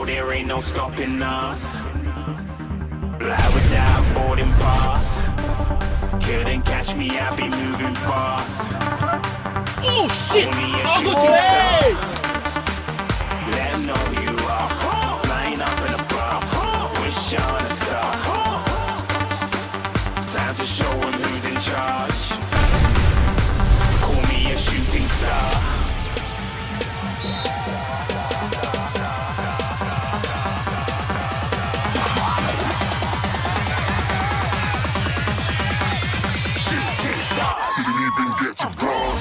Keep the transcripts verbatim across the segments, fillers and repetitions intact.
there ain't no stopping us. Fly without boarding pass. Couldn't catch me, I be moving fast. Oh shit! Only a Oh, shooting hey! star. Let 'em know who you are. Flying up in a bar. Wish on a star. Time to show 'em who's in charge. Call me a shooting star. Didn't even get to bronze.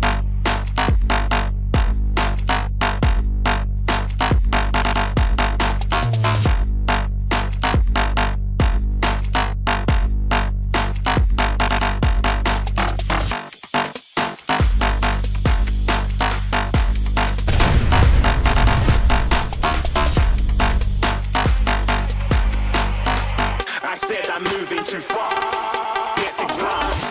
I said I'm moving too far. Get to glass.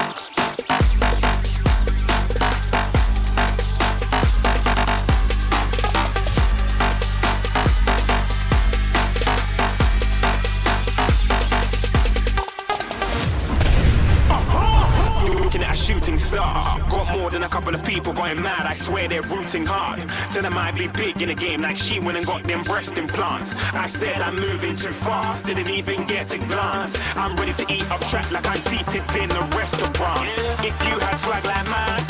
Looking at a shooting star. Got more than a couple of people going mad. I swear they're rooting hard. Tell them I be big in the game like she went and got them breast implants. I said I'm moving too fast. Didn't even get to glance. I'm ready to eat up track like I'm seated in a restaurant. If you had swag like mine,